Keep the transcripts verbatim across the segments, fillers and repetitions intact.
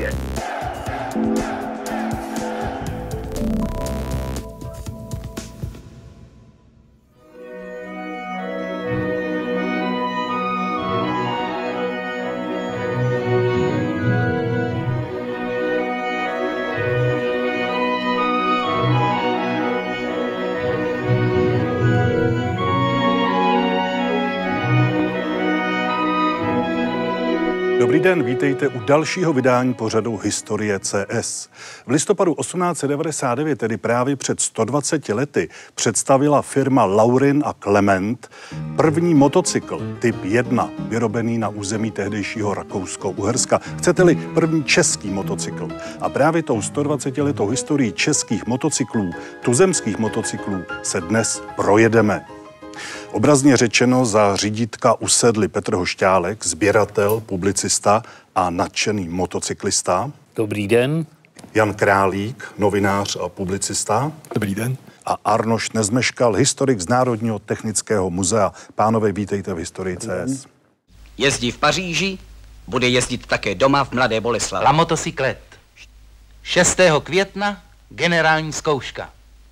historie. Dobrý den, vítejte u dalšího vydání pořadu Historie C S. V listopadu osmnáct set devadesát devět, tedy právě před sto dvaceti lety, představila firma Laurin a Clement první motocykl typ jedna, vyrobený na území tehdejšího Rakousko-Uherska. Chcete-li první český motocykl. A právě tou stodvacetiletou historií českých motocyklů, tuzemských motocyklů, se dnes projedeme. Obrazně řečeno, za řídítka usedli Petr Hošťálek, sběratel, publicista a nadšený motocyklista. Dobrý den. Jan Králík, novinář a publicista. Dobrý den. A Arnošt Nezmeškal, historik z Národního technického muzea. Pánové, vítejte v Historii C S. Jezdí v Paříži, bude jezdit také doma v Mladé Boleslavi. La motocyklet. šestého května generální zkouška.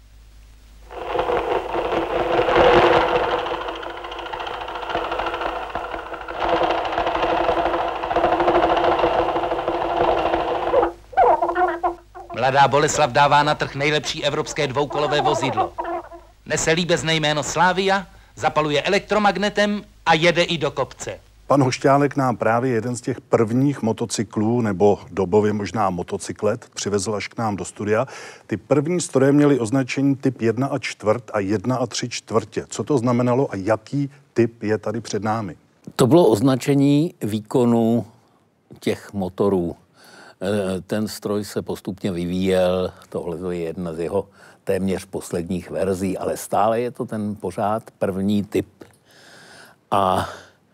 Mladá Boleslav dává na trh nejlepší evropské dvoukolové vozidlo. Nese líbezné jméno Slavia, zapaluje elektromagnetem a jede i do kopce. Pan Hošťálek nám právě jeden z těch prvních motocyklů, nebo dobově možná motocyklet, přivezl až k nám do studia. Ty první stroje měly označení typ jedna a čtvrt a jedna a tři čtvrtě. Co to znamenalo a jaký typ je tady před námi? To bylo označení výkonu těch motorů. Ten stroj se postupně vyvíjel, tohle je jedna z jeho téměř posledních verzí, ale stále je to ten pořád první typ. A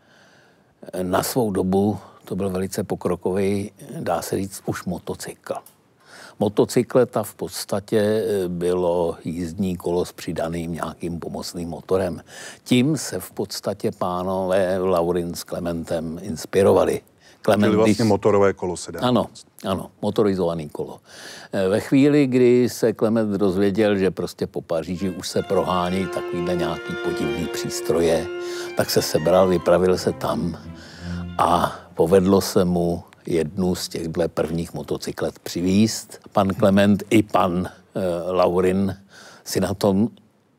na svou dobu to byl velice pokrokový, dá se říct, už motocykl. Motocykleta v podstatě bylo jízdní kolo s přidaným nějakým pomocným motorem. Tím se v podstatě pánové Laurin s Clementem inspirovali. Clement, Čili vlastně motorové kolo se dá. Ano, ano, motorizovaný kolo. Ve chvíli, kdy se Clement dozvěděl, že prostě po Paříži už se prohání takovýhle nějaký podivný přístroje, tak se sebral, vypravil se tam a povedlo se mu jednu z těchto prvních motocyklet přivízt. Pan Clement i pan e, Laurin si na tom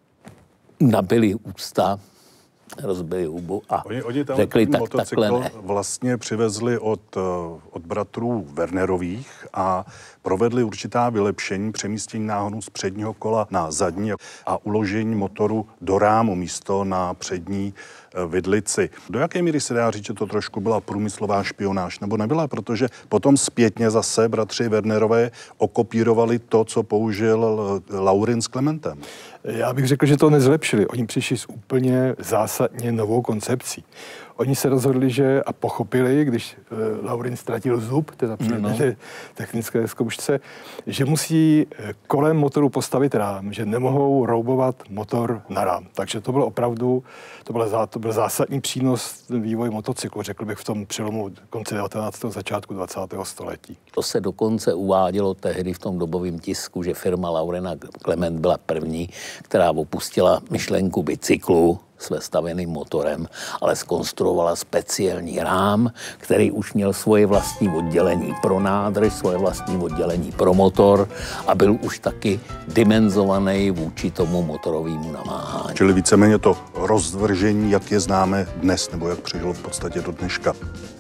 nabili ústa, rozbili hubu a oni, oni řekli, tak takhle ne. Vlastně přivezli od, od bratrů Wernerových a provedli určitá vylepšení, přemístění náhonu z předního kola na zadní a uložení motoru do rámu místo na přední vidlici. Do jaké míry se dá říct, že to trošku byla průmyslová špionáž, nebo nebyla? Protože potom zpětně zase bratři Wernerové okopírovali to, co použil Laurin s Clementem. Já bych řekl, že to nezlepšili. Oni přišli s úplně zásadně novou koncepcí. Oni se rozhodli, že a pochopili, když uh, Laurin ztratil zub, teda při no. technické zkoušce, že musí kolem motoru postavit rám, že nemohou roubovat motor na rám. Takže to bylo opravdu, to byl, zá, to byl zásadní přínos vývoje motocyklu, řekl bych v tom přelomu konce devatenáctého začátku dvacátého století. To se dokonce uvádělo tehdy v tom dobovém tisku, že firma Laurin a Clement byla první, která opustila myšlenku bicyklu s vestavěným motorem, ale zkonstruovala speciální rám, který už měl svoje vlastní oddělení pro nádrž, svoje vlastní oddělení pro motor a byl už taky dimenzovaný vůči tomu motorovému namáhání. Čili víceméně to rozvržení, jak je známe dnes, nebo jak přežilo v podstatě do dneška.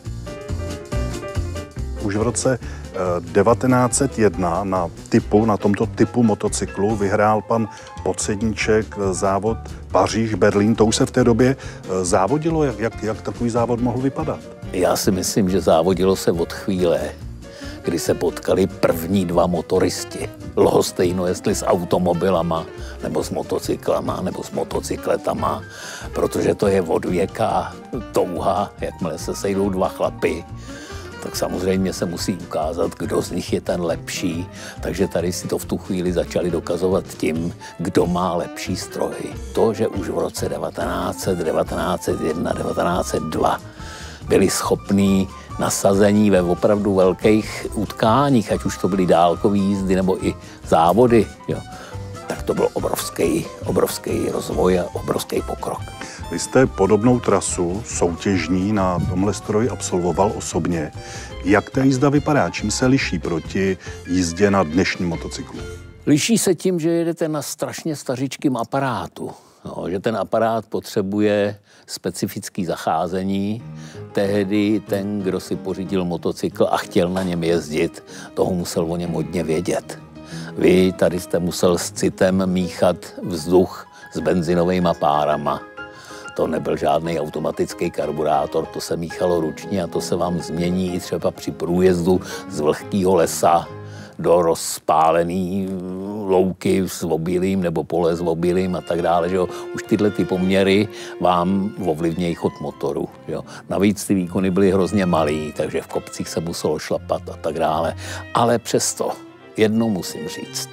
Už v roce devatenáct set jedna na typu, na tomto typu motocyklu vyhrál pan Pocedníček závod Paříž-Berlín. To už se v té době závodilo? Jak, jak, jak takový závod mohl vypadat? Já si myslím, že závodilo se od chvíle, kdy se potkali první dva motoristi. Lhostejno, jestli s automobilama, nebo s motocyklama, nebo s motocykletama, protože to je od věka touha, jakmile se sejdou dva chlapy, tak samozřejmě se musí ukázat, kdo z nich je ten lepší. Takže tady si to v tu chvíli začali dokazovat tím, kdo má lepší stroj. To, že už v roce devatenáct set, devatenáct set jedna, devatenáct set dva byli schopní nasazení ve opravdu velkých utkáních, ať už to byly dálkové jízdy nebo i závody, jo, tak to byl obrovský, obrovský rozvoj a obrovský pokrok. Vy jste podobnou trasu soutěžní na tomhle stroji absolvoval osobně. Jak ta jízda vypadá? Čím se liší proti jízdě na dnešním motocyklu? Liší se tím, že jedete na strašně stařičkým aparátu. No, že ten aparát potřebuje specifické zacházení. Tehdy ten, kdo si pořídil motocykl a chtěl na něm jezdit, toho musel o něm hodně vědět. Vy tady jste musel s citem míchat vzduch s benzinovými párama. To nebyl žádný automatický karburátor, to se míchalo ručně a to se vám změní i třeba při průjezdu z vlhkého lesa do rozpálený louky s obilím nebo pole s obilím a tak dále. Že jo. Už tyhle ty poměry vám ovlivnějí chod motoru. Jo. Navíc ty výkony byly hrozně malý, takže v kopcích se muselo šlapat a tak dále. Ale přesto jednou musím říct,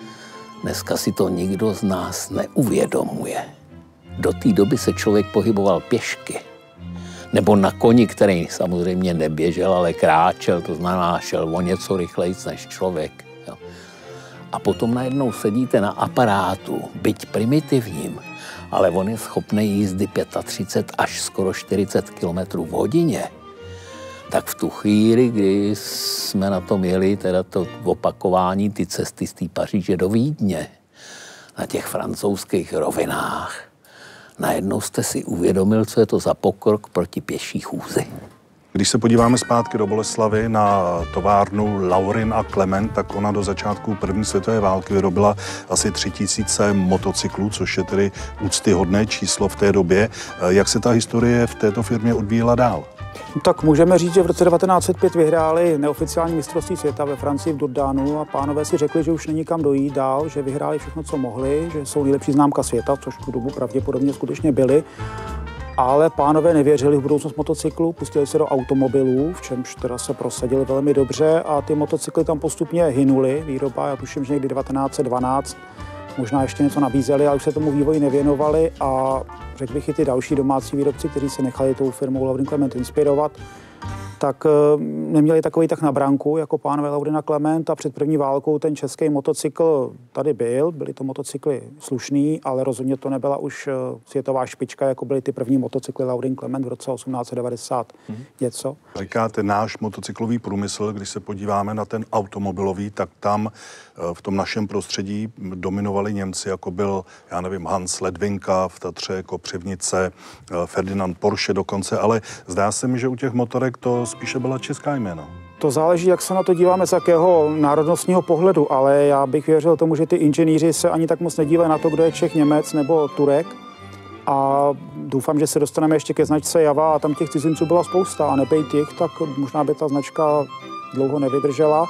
dneska si to nikdo z nás neuvědomuje. Do té doby se člověk pohyboval pěšky. Nebo na koni, který samozřejmě neběžel, ale kráčel, to znamená šel o něco rychlejc než člověk. Jo. A potom najednou sedíte na aparátu, byť primitivním, ale on je schopný jízdy třicet pět až skoro čtyřicet kilometrů v hodině. Tak v tu chvíli, kdy jsme na tom jeli, teda to opakování, ty cesty z té Paříže do Vídně, na těch francouzských rovinách, najednou jste si uvědomil, co je to za pokrok proti pěší chůzi. Když se podíváme zpátky do Boleslavy na továrnu Laurin a Klement, tak ona do začátku první světové války vyrobila asi tři tisíce motocyklů, což je tedy úctyhodné číslo v té době. Jak se ta historie v této firmě odvíjela dál? Tak můžeme říct, že v roce devatenáct set pět vyhráli neoficiální mistrovství světa ve Francii v Dordánu a pánové si řekli, že už není kam dojít dál, že vyhráli všechno, co mohli, že jsou nejlepší známka světa, což tu dobu pravděpodobně skutečně byli. Ale pánové nevěřili v budoucnost motocyklu, pustili se do automobilů, v čemž teda se prosadili velmi dobře a ty motocykly tam postupně hynuly. Výroba, já tuším, že někdy devatenáct set dvanáct možná ještě něco nabízeli, ale už se tomu vývoji nevěnovali a řekl bych i ty další domácí výrobci, kteří se nechali tou firmou Laurin Klement inspirovat, tak neměli takový tak na branku jako pánové Laurin a Klement a před první válkou ten český motocykl tady byl, byly to motocykly slušný, ale rozhodně to nebyla už světová špička, jako byly ty první motocykly Laurin Klement v roce osmnáct set devadesát mm-hmm. něco. Říkáte náš motocyklový průmysl, když se podíváme na ten automobilový, tak tam v tom našem prostředí dominovali Němci, jako byl, já nevím, Hans Ledvinka v Tatře, Kopřivnice, Ferdinand Porsche dokonce, ale zdá se mi, že u těch motorek to spíše byla česká jména. To záleží, jak se na to díváme, z jakého národnostního pohledu, ale já bych věřil tomu, že ty inženýři se ani tak moc nedívají na to, kdo je Čech, Němec nebo Turek. A doufám, že se dostaneme ještě ke značce Java a tam těch cizinců byla spousta a nebejt těch, tak možná by ta značka dlouho nevydržela.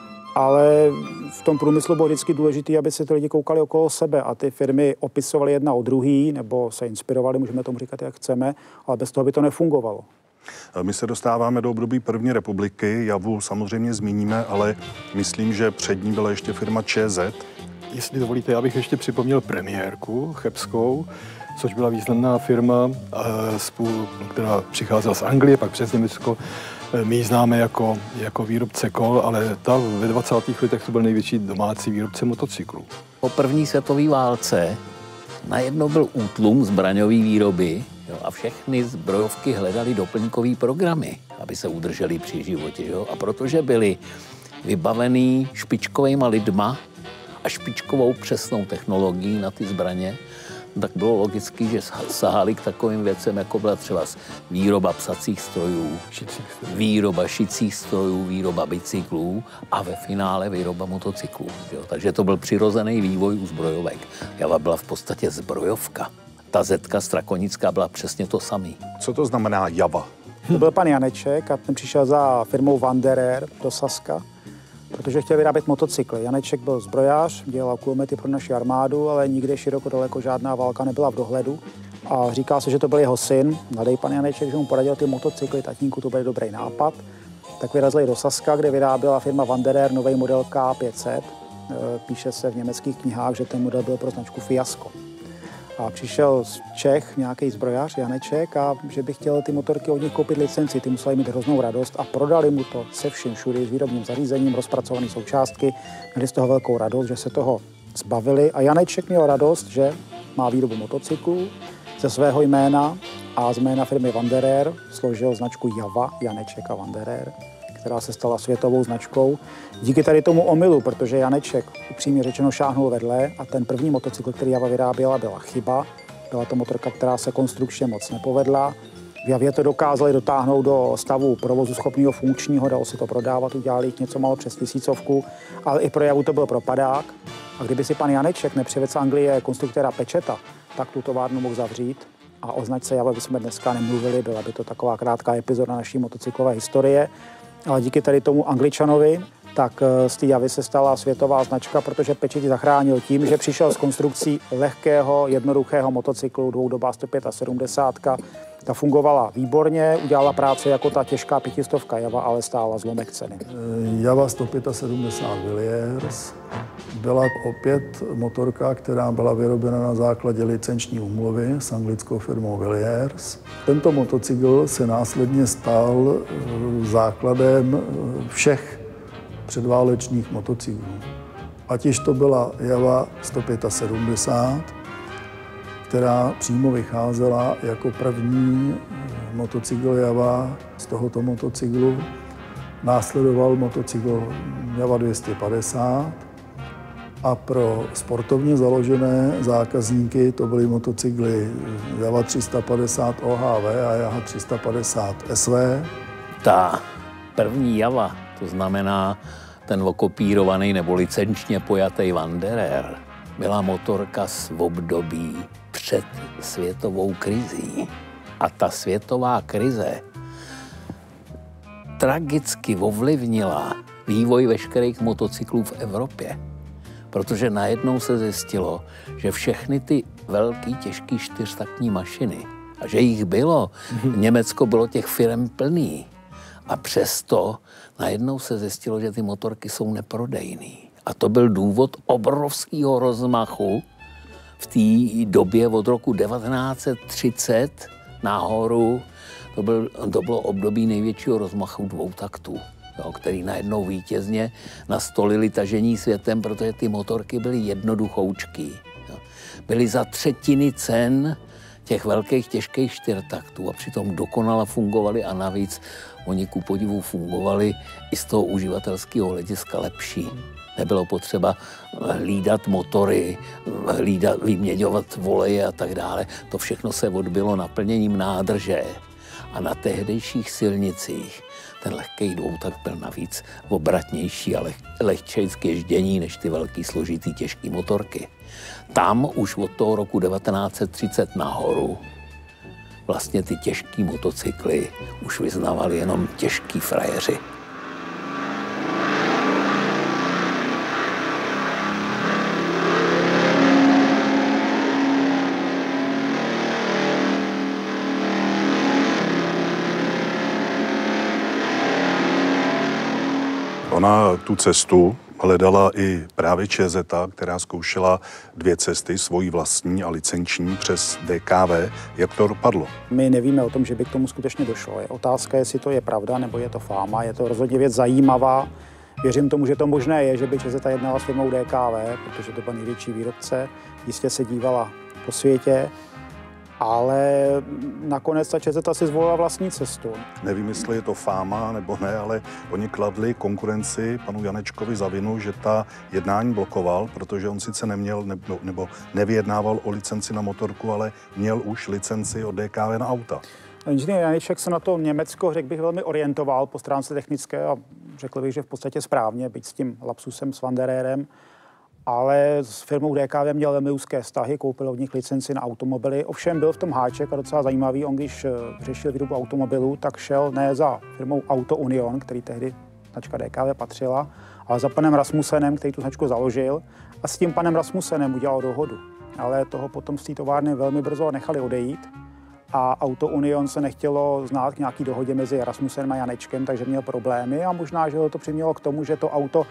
Ale v tom průmyslu bylo vždycky důležité, aby se ty lidi koukali okolo sebe a ty firmy opisovaly jedna o druhý, nebo se inspirovaly, můžeme tomu říkat, jak chceme, ale bez toho by to nefungovalo. My se dostáváme do období první republiky, Javu samozřejmě zmíníme, ale myslím, že před ní byla ještě firma ČZ. Jestli dovolíte, já bych ještě připomněl premiérku chebskou, což byla významná firma, která přicházela z Anglie, pak přes Německo. My ji známe jako, jako výrobce kol, ale ta ve dvacátých letech to byl největší domácí výrobce motocyklů. Po první světové válce najednou byl útlum zbraňové výroby, jo, a všechny zbrojovky hledaly doplňkové programy, aby se udrželi při životě. Jo, a protože byli vybavený špičkovýma lidma a špičkovou přesnou technologií na ty zbraně, tak bylo logické, že sahali k takovým věcem, jako byla třeba výroba psacích strojů, výroba šicích strojů, výroba bicyklů a ve finále výroba motocyklů. Jo. Takže to byl přirozený vývoj u zbrojovek. Java byla v podstatě zbrojovka. Ta Zetka strakonická byla přesně to samý. Co to znamená Java? To byl pan Janeček a ten přišel za firmou Wanderer do Saska, protože chtěl vyrábět motocykly. Janeček byl zbrojář, dělal kulomety pro naši armádu, ale nikde široko daleko žádná válka nebyla v dohledu. A říká se, že to byl jeho syn, mladý pan Janeček, že mu poradil ty motocykly, tatínku, to byl dobrý nápad. Tak vyrazili do Saska, kde vyráběla firma Wanderer nový model K pět set. Píše se v německých knihách, že ten model byl pro značku fiasko. A přišel z Čech nějaký zbrojař, Janeček, a že by chtěl ty motorky od nich koupit licenci. Ty museli mít hroznou radost a prodali mu to se vším všudy, s výrobním zařízením, rozpracované součástky. Měli z toho velkou radost, že se toho zbavili. A Janeček měl radost, že má výrobu motocyklů ze svého jména a z jména firmy Wanderer složil značku Java, Janeček a Wanderer, která se stala světovou značkou. Díky tady tomu omylu, protože Janeček upřímně řečeno šáhnul vedle a ten první motocykl, který Java vyráběla, byla chyba. Byla to motorka, která se konstrukčně moc nepovedla. V Javě to dokázali dotáhnout do stavu provozu schopného funkčního, dalo se to prodávat, udělali jich něco málo přes tisícovku, ale i pro Javu to byl propadák. A kdyby si pan Janeček nepřivedl z Anglie konstruktéra Pečeta, tak tu továrnu mohl zavřít. A o značce Java bychom dneska nemluvili, byla by to taková krátká epizoda naší motocyklové historie. Ale díky tady tomu Angličanovi, tak z té Javy se stala světová značka, protože Pečet ji zachránil tím, že přišel s konstrukcí lehkého, jednoduchého motocyklu, dvoudobá sto sedmdesát pět. Ta fungovala výborně, udělala práci jako ta těžká pětistovka Java, ale stála zlomek ceny. Java sto sedmdesát pět Villiers byla opět motorka, která byla vyrobena na základě licenční úmluvy s anglickou firmou Villiers. Tento motocykl se následně stal základem všech předválečných motocyklů. Ať již to byla Java sto sedmdesát pět, která přímo vycházela jako první motocykl Java z tohoto motocyklu. Následoval motocykl Java dvě stě padesát a pro sportovně založené zákazníky to byly motocykly Java tři sta padesát O H V a Java tři sta padesát S V. Ta první Java, to znamená ten okopírovaný nebo licenčně pojatý Wanderer, byla motorka z období před světovou krizí. A ta světová krize tragicky ovlivnila vývoj veškerých motocyklů v Evropě. Protože najednou se zjistilo, že všechny ty velký, těžký čtyřtaktní mašiny, a že jich bylo, v Německo bylo těch firem plný. A přesto najednou se zjistilo, že ty motorky jsou neprodejný. A to byl důvod obrovského rozmachu v té době od roku devatenáct set třicet nahoru. To, byl, to bylo období největšího rozmachu dvoutaktů, jo, který najednou vítězně nastolili tažení světem, protože ty motorky byly jednoduchoučký. Jo. Byly za třetiny cen těch velkých těžkých čtyřtaktů a přitom dokonale fungovaly a navíc oni ku podivu fungovali i z toho uživatelského hlediska lepší. Nebylo potřeba hlídat motory, hlídat, vyměňovat voleje a tak dále. To všechno se odbylo naplněním nádrže. A na tehdejších silnicích ten lehký dvoutakt byl navíc obratnější a leh, lehčej k ježdění než ty velký složitý těžký motorky. Tam už od toho roku devatenáct set třicet nahoru vlastně ty těžký motocykly už vyznávali jenom těžký frajeři. Ona tu cestu hledala i právě ČZ, která zkoušela dvě cesty, svoji vlastní a licenční přes D K V. Jak to dopadlo? My nevíme o tom, že by k tomu skutečně došlo. Je otázka, jestli to je pravda, nebo je to fáma. Je to rozhodně věc zajímavá. Věřím tomu, že to možné je, že by ČZ jednala s firmou D K V, protože to byl největší výrobce. Jistě se dívala po světě. Ale nakonec ta ČZ si zvolila vlastní cestu. Nevím, jestli je to fáma nebo ne, ale oni kladli konkurenci panu Janečkovi za vinu, že ta jednání blokoval, protože on sice neměl nebo, nebo nevyjednával o licenci na motorku, ale měl už licenci od D K V na auta. Inženýr Janeček se na to Německo, řekl bych, velmi orientoval po stránce technické a řekl bych, že v podstatě správně, byť s tím lapsusem s Wandererem. Ale s firmou D K V měl velmi úzké vztahy, koupil od nich licenci na automobily. Ovšem byl v tom háček a docela zajímavý, on když řešil výrobu automobilů, tak šel ne za firmou Auto Union, který tehdy značka D K V patřila, ale za panem Rasmusenem, který tu značku založil, a s tím panem Rasmusenem udělal dohodu. Ale toho potom z té továrny velmi brzo nechali odejít a Auto Union se nechtělo znát k nějaký dohodě mezi Rasmusenem a Janečkem, takže měl problémy a možná, že ho to přimělo k tomu, že to auto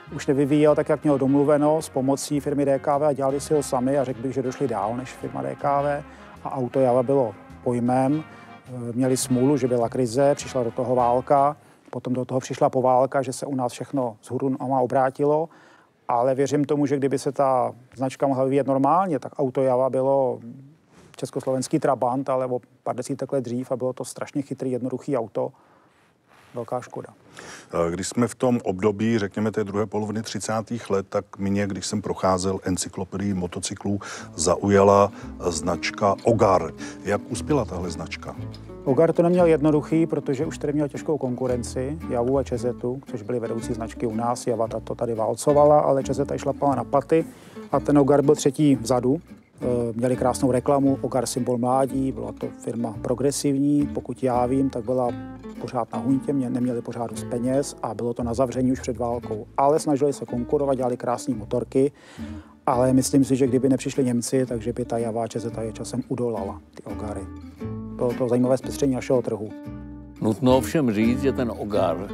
už nevyvíjel tak, jak měl domluveno s pomocí firmy D K V a dělali si ho sami a řekl bych, že došli dál než firma D K V a auto Java bylo pojmem. Měli smůlu, že byla krize, přišla do toho válka, potom do toho přišla poválka, že se u nás všechno zhůru nohama obrátilo, ale věřím tomu, že kdyby se ta značka mohla vyvíjet normálně, tak auto Java bylo československý Trabant, ale o pár desítek let dřív a bylo to strašně chytrý, jednoduchý auto. Velká škoda. Když jsme v tom období, řekněme, té druhé poloviny třicátých let, tak mě, když jsem procházel encyklopedii motocyklů, zaujala značka Ogar. Jak uspěla tahle značka? Ogar to neměl jednoduchý, protože už tady měl těžkou konkurenci, Javu a Čezetu, což byly vedoucí značky u nás. Java to tady válcovala, ale Čezeta ji šlapala na paty a ten Ogar byl třetí vzadu. Měli krásnou reklamu, Ogar symbol mládí, byla to firma progresivní, pokud já vím, tak byla pořád na huntě, neměli pořád dost peněz a bylo to na zavření už před válkou. Ale snažili se konkurovat, dělali krásné motorky, ale myslím si, že kdyby nepřišli Němci, takže by ta Java Čezeta je časem udolala, ty Ogary. Bylo to zajímavé zpestření našeho trhu. Nutno ovšem říct, že ten Ogar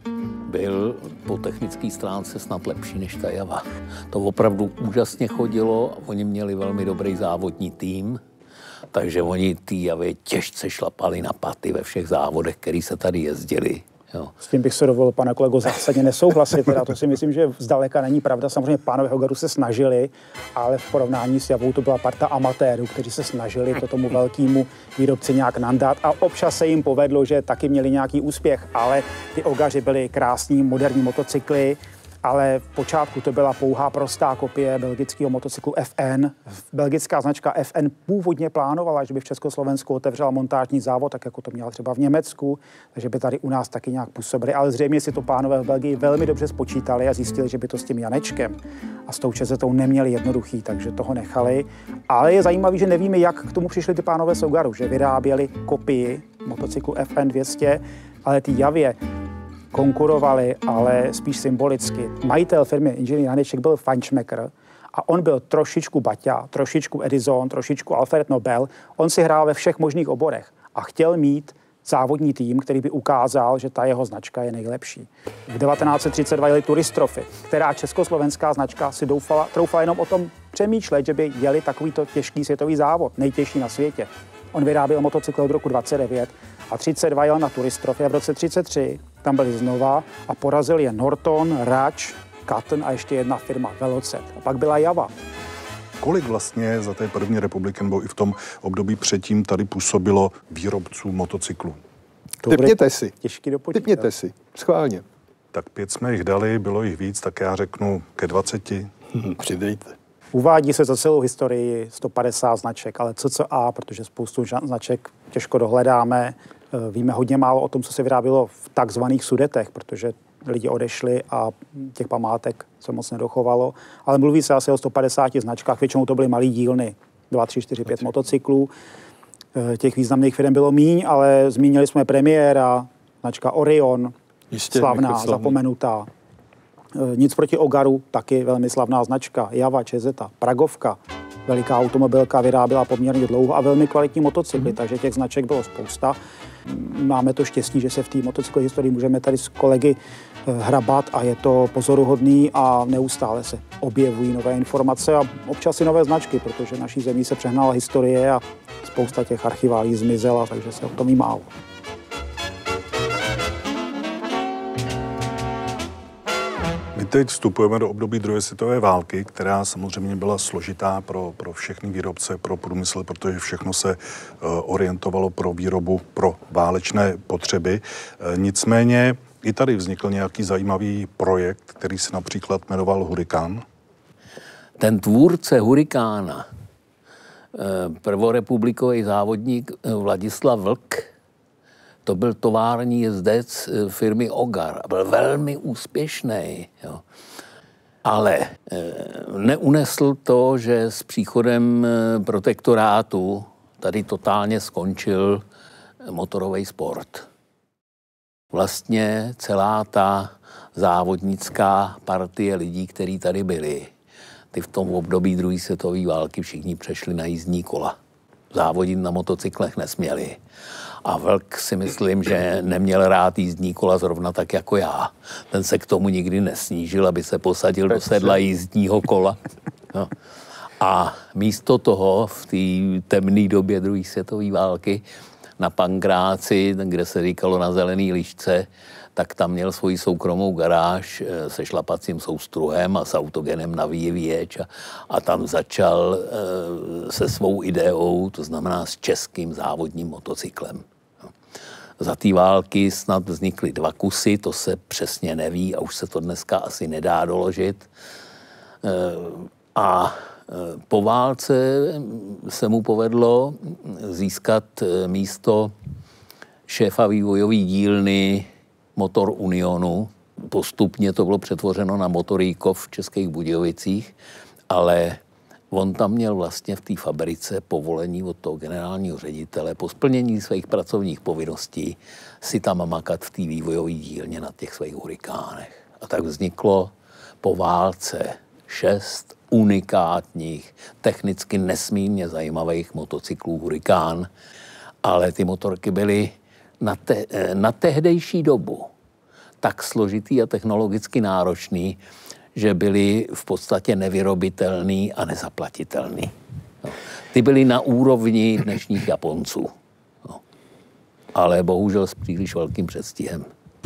byl po technické stránce snad lepší než ta Java. To opravdu úžasně chodilo, oni měli velmi dobrý závodní tým, takže oni ty Javy těžce šlapali na paty ve všech závodech, který se tady jezdili. Jo. S tím bych se dovolil, pane kolego, zásadně nesouhlasit. Teda to si myslím, že zdaleka není pravda. Samozřejmě pánové Ogaru se snažili, ale v porovnání s Javou to byla parta amatérů, kteří se snažili to tomu velkému výrobci nějak nandat a občas se jim povedlo, že taky měli nějaký úspěch, ale ty Ogaři byly krásní, moderní motocykly, ale v počátku to byla pouhá prostá kopie belgického motocyklu F N. Belgická značka F N původně plánovala, že by v Československu otevřela montážní závod, tak jako to měla třeba v Německu, takže by tady u nás taky nějak působili, ale zřejmě si to pánové v Belgii velmi dobře spočítali a zjistili, že by to s tím Janečkem a s tou Čezetou neměli jednoduchý, takže toho nechali. Ale je zajímavé, že nevíme, jak k tomu přišli ty pánové z Ogaru, že vyráběli kopii motocyklu F N dvě stě, ale ty Javě konkurovali, ale spíš symbolicky. Majitel firmy inženýr Janeček byl fajnšmekr a on byl trošičku Baťa, trošičku Edison, trošičku Alfred Nobel. On si hrál ve všech možných oborech a chtěl mít závodní tým, který by ukázal, že ta jeho značka je nejlepší. V devatenáct set třicet dva jeli Turistrofy, která československá značka si doufala, troufala jenom o tom přemýšlet, že by jeli takovýto těžký světový závod, nejtěžší na světě. On vyráběl motocykl od roku dvacet devět a třicet dva jel na Turistrofy a v roce třicet tři tam byli znova a porazil je Norton, Rač, Cutton a ještě jedna firma Velocet. A pak byla Java. Kolik vlastně za té první republiky nebo i v tom období předtím tady působilo výrobců motocyklů? Typněte si. Těžký dopočítat. Typněte si. Schválně. Tak pět jsme jich dali, bylo jich víc, tak já řeknu ke dvaceti. Přidejte. Uvádí se za celou historii sto padesát značek, ale co co a, protože spoustu značek těžko dohledáme. Víme hodně málo o tom, co se vyrábělo v takzvaných Sudetech, protože lidi odešli a těch památek se moc nedochovalo. Ale mluví se asi o sto padesáti značkách, většinou to byly malý dílny, dva, tři, čtyři, pět motocyklů. Těch významných firm bylo míň, ale zmínili jsme premiéra, značka Orion, Jistě, slavná, zapomenutá. Nic proti Ogaru, taky velmi slavná značka, Java, Čezeta, Pragovka, veliká automobilka, vyráběla poměrně dlouho a velmi kvalitní motocykly, mm. takže těch značek bylo spousta. Máme to štěstí, že se v té motocyklové historii můžeme tady s kolegy hrabat a je to pozoruhodný a neustále se objevují nové informace a občas i nové značky, protože naší zemí se přehnala historie a spousta těch archiválí zmizela, takže se o tom ví málo. My teď vstupujeme do období druhé světové války, která samozřejmě byla složitá pro, pro všechny výrobce, pro průmysl, protože všechno se uh, orientovalo pro výrobu pro válečné potřeby. Uh, nicméně i tady vznikl nějaký zajímavý projekt, který se například jmenoval Hurikán. Ten tvůrce Hurikána, prvorepublikový závodník Vladislav Vlk, to byl tovární jezdec firmy Ogar a byl velmi úspěšný. Jo. Ale neunesl to, že s příchodem protektorátu tady totálně skončil motorový sport. Vlastně celá ta závodnická partie lidí, kteří tady byli, ty v tom období druhé světové války všichni přešli na jízdní kola. závodit na motocyklech nesměli. A Vlk si myslím, že neměl rád jízdní kola zrovna tak jako já. Ten se k tomu nikdy nesnížil, aby se posadil do sedla jízdního kola. No. A místo toho v té temné době druhé světové války na Pankráci, kde se říkalo na Zelený lišce, tak tam měl svoji soukromou garáž se šlapacím soustruhem a s autogenem na vývěč a, a tam začal e, se svou ideou, to znamená s českým závodním motocyklem. Za té války snad vznikly dva kusy, to se přesně neví a už se to dneska asi nedá doložit. E, a po válce se mu povedlo získat místo šéfa vývojové dílny Motor Unionu. Postupně to bylo přetvořeno na Motorýkov v Českých Budějovicích, ale on tam měl vlastně v té fabrice povolení od toho generálního ředitele po splnění svých pracovních povinností si tam makat v té vývojové dílně na těch svých hurikánech. A tak vzniklo po válce šest unikátních, technicky nesmírně zajímavých motocyklů Hurikán, ale ty motorky byly na, te, na tehdejší dobu tak složitý a technologicky náročný, že byly v podstatě nevyrobitelný a nezaplatitelný. No. Ty byly na úrovni dnešních Japonců, no. Ale bohužel s příliš velkým předstihem.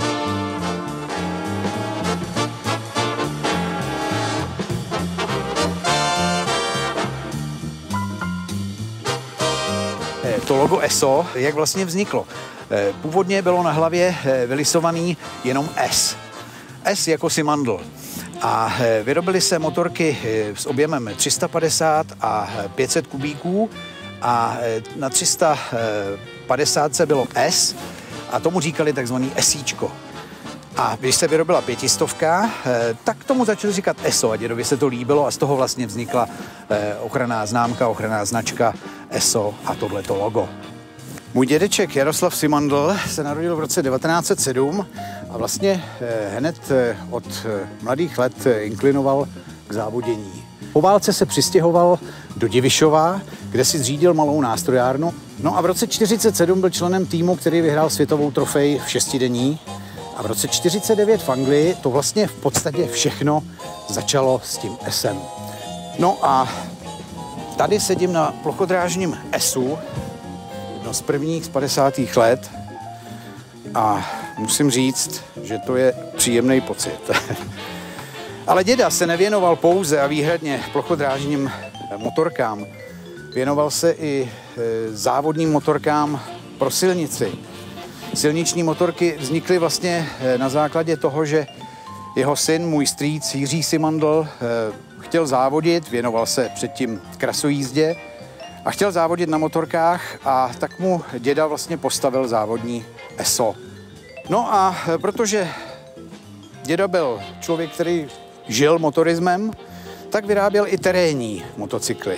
To logo E S O, jak vlastně vzniklo? Původně bylo na hlavě vylisovaný jenom S. S jako Simandl. A vyrobily se motorky s objemem tři sta padesát a pět set kubíků a na tři sta padesát bylo S a tomu říkali takzvaný esíčko. A když se vyrobila pětistovka, tak tomu začali říkat E S O a dědovi se to líbilo a z toho vlastně vznikla ochranná známka, ochranná značka E S O a tohleto logo. Můj dědeček Jaroslav Simandl se narodil v roce devatenáct set sedm a vlastně hned od mladých let inklinoval k závodění. Po válce se přistěhoval do Divišova, kde si zřídil malou nástrojárnu. No a v roce čtyřicet sedm byl členem týmu, který vyhrál světovou trofej v šestidenní. A v roce čtyřicet devět v Anglii to vlastně v podstatě všechno začalo s tím esem. No a tady sedím na plochodrážním esu, no z prvních z padesátých let a musím říct, že to je příjemný pocit. Ale děda se nevěnoval pouze a výhradně plochodrážním motorkám. Věnoval se i závodním motorkám pro silnici. Silniční motorky vznikly vlastně na základě toho, že jeho syn, můj strýc Jiří Simandl, chtěl závodit, věnoval se předtím krasojízdě a chtěl závodit na motorkách a tak mu děda vlastně postavil závodní E S O. No a protože děda byl člověk, který žil motorismem, tak vyráběl i terénní motocykly.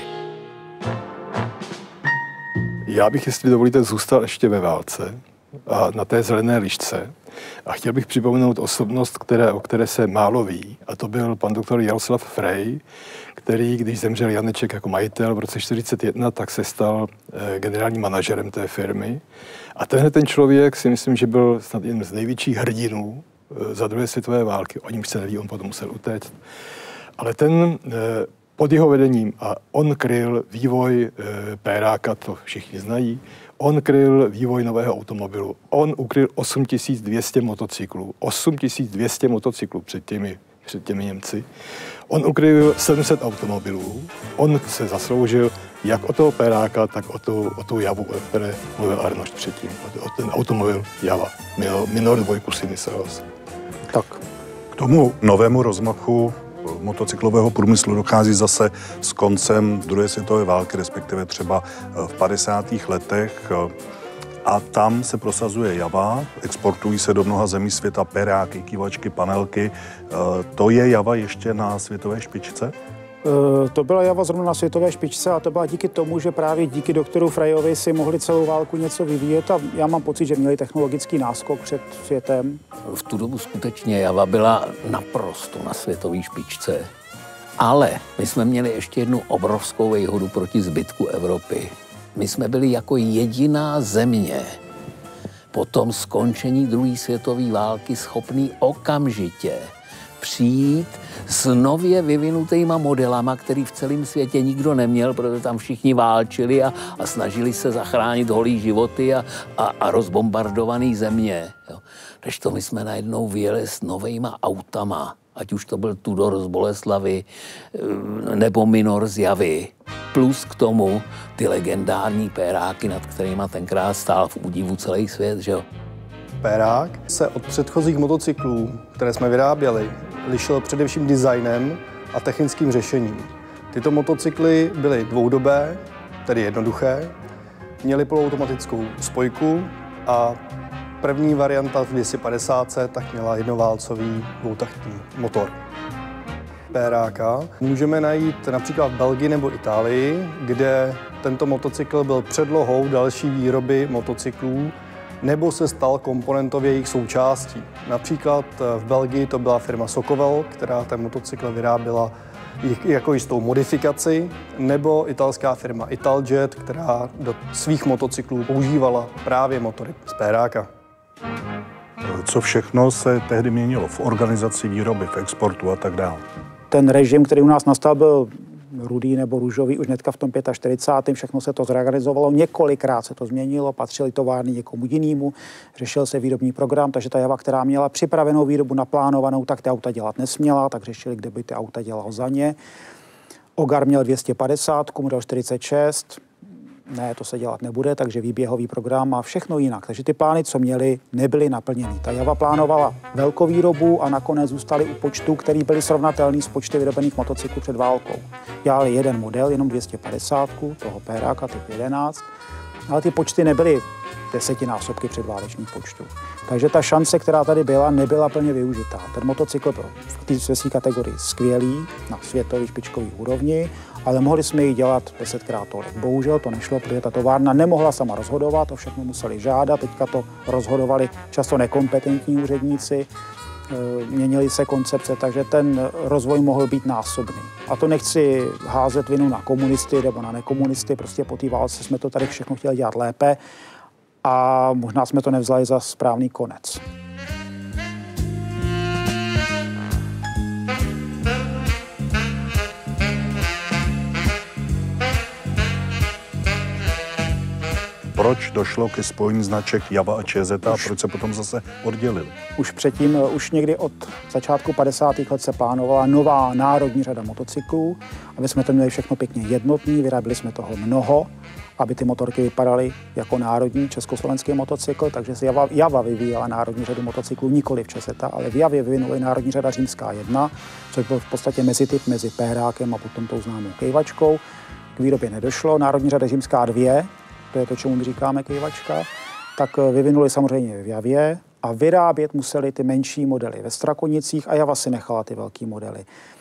Já bych, jestli dovolíte, zůstal ještě ve válce a na té Zelené lišce. A chtěl bych připomenout osobnost, které, o které se málo ví. A to byl pan doktor Jaroslav Frey, který, když zemřel Janeček jako majitel v roce čtyřicet jedna, tak se stal eh, generálním manažerem té firmy. A tenhle ten člověk si myslím, že byl snad jeden z největších hrdinů eh, za druhé světové války. O něm se neví, on potom musel utéct. Ale ten eh, pod jeho vedením, a on kryl vývoj eh, Péráka, to všichni znají, on kryl vývoj nového automobilu. On ukryl osm tisíc dvě stě motocyklů. osm tisíc dvě stě motocyklů před těmi, před těmi Němci. On ukryl sedm set automobilů. On se zasloužil jak o toho Péráka, tak o tu, o tu Javu, o které mluvil Arnošt předtím. O ten automobil Java. Minor, minor dvojku si myslel. Tak. K tomu novému rozmachu motocyklového průmyslu dochází zase s koncem druhé světové války, respektive třeba v padesátých letech. A tam se prosazuje Java, exportují se do mnoha zemí světa peráky, kývačky, panelky. To je Java ještě na světové špičce? To byla Java zrovna na světové špičce a to byla díky tomu, že právě díky doktoru Freyovi si mohli celou válku něco vyvíjet a já mám pocit, že měli technologický náskok před světem. V tu dobu skutečně Java byla naprosto na světové špičce, ale my jsme měli ještě jednu obrovskou výhodu proti zbytku Evropy. My jsme byli jako jediná země po tom skončení druhé světové války schopný okamžitě přijít s nově vyvinutýma modelama, který v celém světě nikdo neměl, protože tam všichni válčili a, a snažili se zachránit holý životy a, a, a rozbombardovaný země. Jo. Takže to my jsme najednou vyjeli s novejma autama, ať už to byl Tudor z Boleslavy nebo Minor z Javy. Plus k tomu ty legendární péráky, nad kterými tenkrát stál v údivu celý svět, že jo. Pérák se od předchozích motocyklů, které jsme vyráběli, lišil především designem a technickým řešením. Tyto motocykly byly dvoudobé, tedy jednoduché, měly poloautomatickou spojku a první varianta v dvě stě padesát tak měla jednoválcový dvoutachtní motor. Péráka můžeme najít například v Belgii nebo Itálii, kde tento motocykl byl předlohou další výroby motocyklů nebo se stal komponentově jejich součástí. Například v Belgii to byla firma Sokovel, která ten motocykl vyráběla jako jistou modifikaci, nebo italská firma Italjet, která do svých motocyklů používala právě motory z péráka. Co všechno se tehdy měnilo v organizaci výroby, v exportu a tak dále? Ten režim, který u nás nastal, byl rudý nebo růžový už hnedka v tom čtyřicátém pátém Všechno se to zreorganizovalo, několikrát se to změnilo, patřily továrny někomu jinému, řešil se výrobní program, takže ta Java, která měla připravenou výrobu naplánovanou, tak ty auta dělat nesměla, tak řešili, kde by ty auta dělal za ně. Ogar měl dvě stě padesát, model čtyřicet šest, ne, to se dělat nebude, takže výběhový program a všechno jinak. Takže ty plány, co měli, nebyly naplněny. Ta Java plánovala velkovýrobu a nakonec zůstaly u počtu, který byly srovnatelný s počty vyrobených motocyklů před válkou. Dělali jeden model, jenom dvě stě padesát, toho péráka typ jedenáct, ale ty počty nebyly desetinásobky předválečných počtů. Takže ta šance, která tady byla, nebyla plně využitá. Ten motocykl byl v té své kategorii skvělý, na světový špičkový úrovni, ale mohli jsme ji dělat desetkrát tolik. Bohužel to nešlo, protože ta továrna nemohla sama rozhodovat, to všechno museli žádat, teďka to rozhodovali často nekompetentní úředníci, měnily se koncepce, takže ten rozvoj mohl být násobný. A to nechci házet vinu na komunisty nebo na nekomunisty, prostě po té válce jsme to tady všechno chtěli dělat lépe a možná jsme to nevzali za správný konec. Proč došlo ke spojení značek Java a ČZ a proč se potom zase oddělili? Už předtím, už někdy od začátku padesátých let se plánovala nová národní řada motocyklů, aby jsme to měli všechno pěkně jednotný, vyráběli jsme toho mnoho, aby ty motorky vypadaly jako národní československý motocykl, takže se Java, Java vyvíjela národní řadu motocyklů, nikoli v Česeta, ale v Javě vyvinuli národní řada Římská jedna, což byl v podstatě mezityp mezi pérákem a potom tou známou kejvačkou. K výrobě nedošlo, národní řada Římská dvě, to je to, čemu my říkáme kejvačka, tak vyvinuli samozřejmě v Javě a vyrábět museli ty menší modely ve Strakonicích a Java si nechala ty velké modely.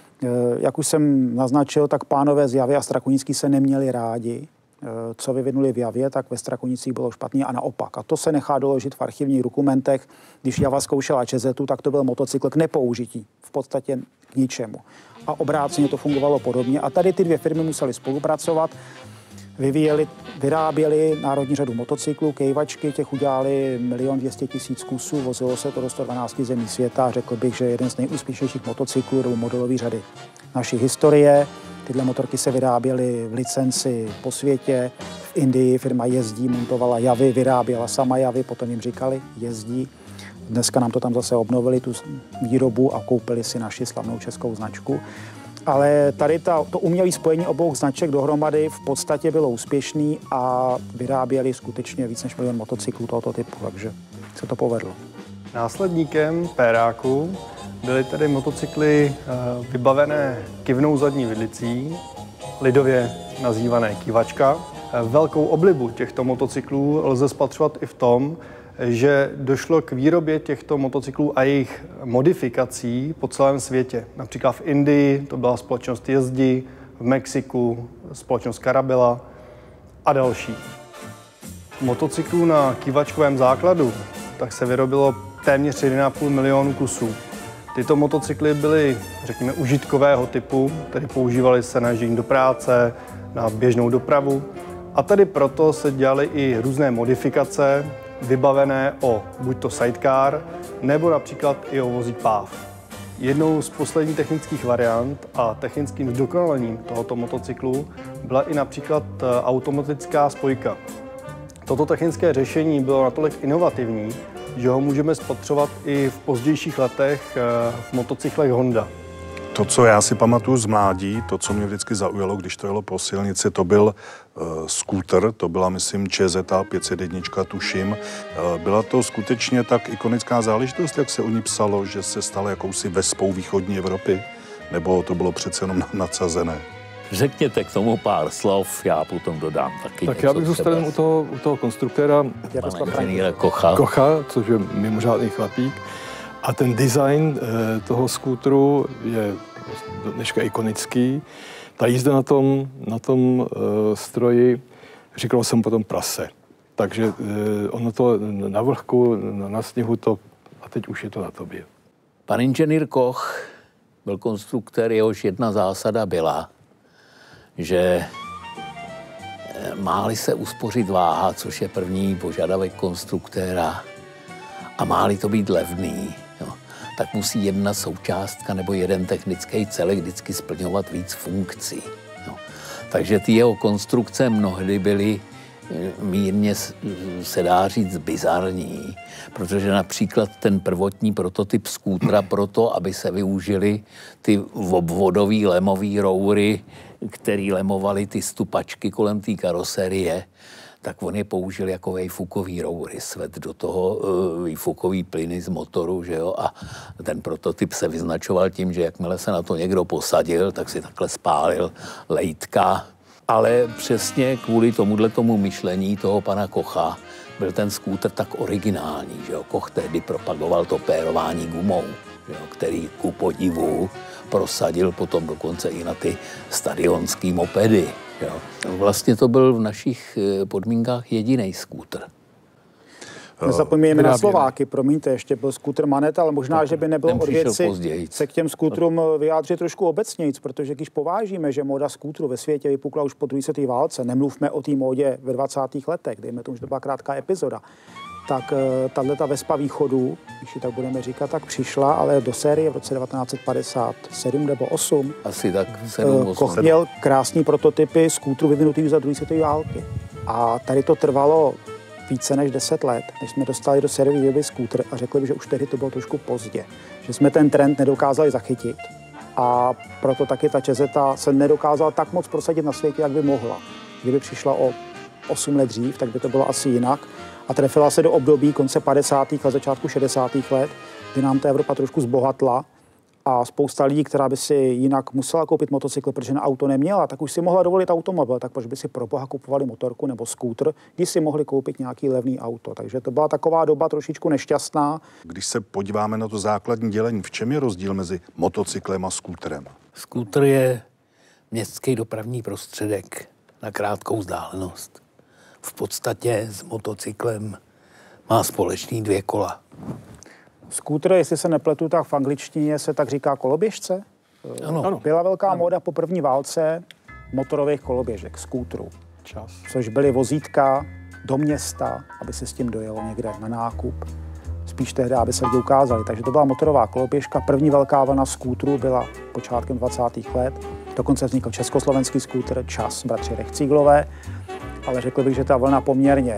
Jak už jsem naznačil, tak pánové z Javy a Strakonický se neměli rádi. Co vyvinuli v Javě, tak ve Strakonicích bylo špatně a naopak. A to se nechá doložit v archivních dokumentech. Když Java zkoušela Čezetu, tak to byl motocykl k nepoužití, v podstatě k ničemu. A obráceně to fungovalo podobně. A tady ty dvě firmy musely spolupracovat. Vyvíjeli, vyráběli národní řadu motocyklů, kejvačky, těch udělali milion dvěstě tisíc kusů, vozilo se to do sto dvanáct zemí světa. Řekl bych, že jeden z nejúspěšnějších motocyklů do modelové řady naší historie. Tyhle motorky se vyráběly v licenci po světě. V Indii firma Jezdí montovala Javy, vyráběla sama Javy, potom jim říkali Jezdí. Dneska nám to tam zase obnovili, tu výrobu, a koupili si naši slavnou českou značku. Ale tady ta, to umělé spojení obou značek dohromady v podstatě bylo úspěšný a vyráběli skutečně víc než milion motocyklů tohoto typu, takže se to povedlo. Následníkem péráku byly tedy motocykly vybavené kyvnou zadní vidlicí, lidově nazývané kývačka. Velkou oblibu těchto motocyklů lze spatřovat i v tom, že došlo k výrobě těchto motocyklů a jejich modifikací po celém světě. Například v Indii to byla společnost Jezdi, v Mexiku společnost Carabela a další. Motocyklů na kývačkovém základu tak se vyrobilo téměř jedna celá pět milionu kusů. Tyto motocykly byly, řekněme, užitkového typu, tedy používaly se na ježdění do práce, na běžnou dopravu A tady proto se dělaly i různé modifikace, vybavené o buď to sidecar, nebo například i o vozík páv. Jednou z posledních technických variant a technickým zdokonalením tohoto motocyklu byla i například automatická spojka. Toto technické řešení bylo natolik inovativní, že ho můžeme spatřovat i v pozdějších letech v motocyklech Honda. To, co já si pamatuju z mládí, to, co mě vždycky zaujalo, když to jelo po silnici, to byl uh, skútr, to byla, myslím, Č Z pět set jedna, tuším. Uh, byla to skutečně tak ikonická záležitost, jak se o ní psalo, že se stala jakousi vespou východní Evropy? Nebo to bylo přece jenom nadsazené? Řekněte k tomu pár slov, já potom dodám taky Tak něco. já bych zůstal u toho, u toho konstruktéra pana Kocha. Kocha, což je mimořádný chlapík. A ten design eh, toho skútru je dneška ikonický. Ta jízda na tom, na tom eh, stroji, říkal jsem potom prase. Takže eh, ono to na vlhku, na, na sněhu to, a teď už je to na tobě. Pan inženýr Koch byl konstruktér, jehož jedna zásada byla, že má-li se uspořit váha, což je první požadavek konstruktéra, a má-li to být levný, jo, tak musí jedna součástka nebo jeden technický celek vždycky splňovat víc funkcí. Jo. Takže ty jeho konstrukce mnohdy byly mírně, se dá říct, bizarní, protože například ten prvotní prototyp skútra proto, aby se využily ty obvodový lemový roury, který lemovaly ty stupačky kolem té karoserie, tak on je použil jako výfukový roury, svet do toho uh, výfukový plyny z motoru, že jo, a ten prototyp se vyznačoval tím, že jakmile se na to někdo posadil, tak si takhle spálil lejtka. Ale přesně kvůli tomuhle tomu myšlení toho pana Kocha byl ten skútr tak originální, že jo. Koch tehdy propagoval to pérování gumou, že jo, který ku podivu prosadil potom dokonce i na ty stadionský mopedy. Jo. Vlastně to byl v našich podmínkách jediný skútr. Nezapomínáme na Slováky, promiňte, ještě byl skútr Manet, ale možná, tak, že by nebylo od věci se k těm skútrům vyjádřit trošku obecnějc, protože když povážíme, že móda skútru ve světě vypukla už po druhé světové válce, nemluvme o té módě ve dvacátých letech, dejme tomu, že to byla krátká epizoda, tak tato Vespa východu, když ji tak budeme říkat, tak přišla, ale do série v roce devatenáct set padesát sedm nebo osm. Asi tak sedm, osm. Koch měl krásný prototypy skútrů vyvinutých za druhé světové války. A tady to trvalo více než deset let, než jsme dostali do sériové výroby skútr a řekli by, že už tehdy to bylo trošku pozdě. Že jsme ten trend nedokázali zachytit a proto taky ta Čezeta se nedokázala tak moc prosadit na světě, jak by mohla. Kdyby přišla o osm let dřív, tak by to bylo asi jinak. A trefila se do období konce padesátých a začátku šedesátých let, kdy nám ta Evropa trošku zbohatla a spousta lidí, která by si jinak musela koupit motocykl, protože na auto neměla, tak už si mohla dovolit automobil, tak proč by si pro boha kupovali motorku nebo skútr, když si mohli koupit nějaký levný auto. Takže to byla taková doba trošičku nešťastná. Když se podíváme na to základní dělení, v čem je rozdíl mezi motocyklem a skútrem? Skútr je městský dopravní prostředek na krátkou vzdálenost. V podstatě s motocyklem má společný dvě kola. Skútr, jestli se nepletu, tak v angličtině se tak říká koloběžce. Ano. Byla velká ano. móda po první válce motorových koloběžek, skútrů. Čas. Což byly vozítka do města, aby se s tím dojelo někde na nákup. Spíš tehdy, aby se lidi ukázali. Takže to byla motorová koloběžka. První velká vlna skútrů byla počátkem dvacátých let. Dokonce vznikl československý skútr, Čas, bratři Rechcíglové. Ale řekl bych, že ta vlna poměrně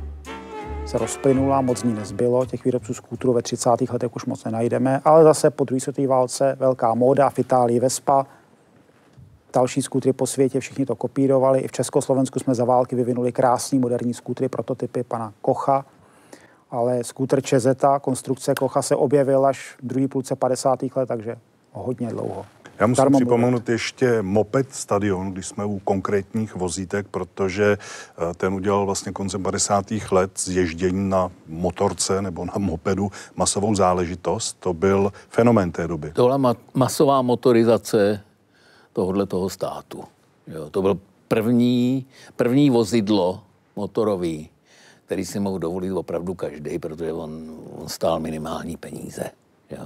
se rozplynula, moc z ní nezbylo. Těch výrobců skútrů ve třicátých letech už moc nenajdeme, ale zase po druhé světové válce velká móda, v Itálii Vespa, další skútry po světě, všichni to kopírovali. I v Československu jsme za války vyvinuli krásný moderní skútry, prototypy pana Kocha, ale skútr Čezeta, konstrukce Kocha se objevil až v druhé půlce padesátých let, takže hodně dlouho. Já musím Darmo připomenout mluvit. ještě moped Stadion, když jsme u konkrétních vozítek, protože ten udělal vlastně koncem padesátých let zježdění na motorce nebo na mopedu masovou záležitost. To byl fenomén té doby. To byla ma- masová motorizace tohohle toho státu. Jo, to byl první, první vozidlo motorový, který si mohl dovolit opravdu každý, protože on, on stál minimální peníze. Jo.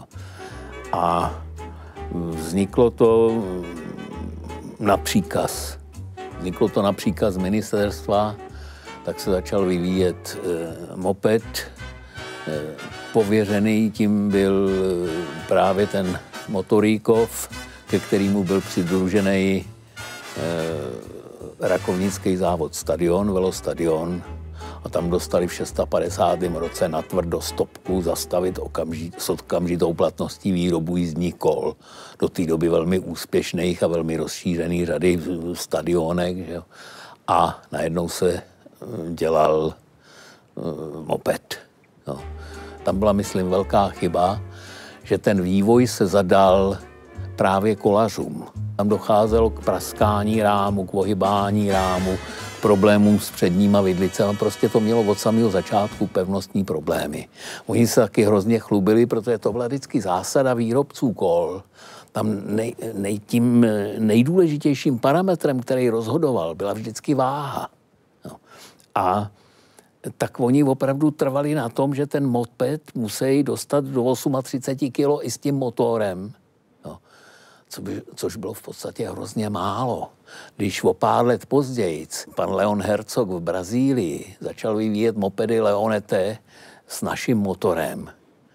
A vzniklo to na příkaz Vzniklo to například z ministerstva, tak se začal vyvíjet e, moped. E, pověřený tím byl právě ten Motoríkov, ke kterému byl přidružený e, rakovnický závod Stadion, Velostadion. A tam dostali v padesátém šestém roce natvrdo stopku zastavit okamžit, s okamžitou platností výrobu jízdních kol. Do té doby velmi úspěšných a velmi rozšířených řady stadionek. Že? A najednou se dělal uh, moped. No. Tam byla, myslím, velká chyba, že ten vývoj se zadal právě kolařům. Tam docházelo k praskání rámu, k ohybání rámu, problémům s předníma vidlicema. Prostě to mělo od samého začátku pevnostní problémy. Oni se taky hrozně chlubili, protože to byla vždycky zásada výrobců kol. Tam nej, nej, tím nejdůležitějším parametrem, který rozhodoval, byla vždycky váha. No. A tak oni opravdu trvali na tom, že ten moped musí dostat do třicet osm kilo i s tím motorem. No. Co by, což bylo v podstatě hrozně málo. Když o pár let později pan Leon Herzog v Brazílii začal vyvíjet mopedy Leonete s naším motorem,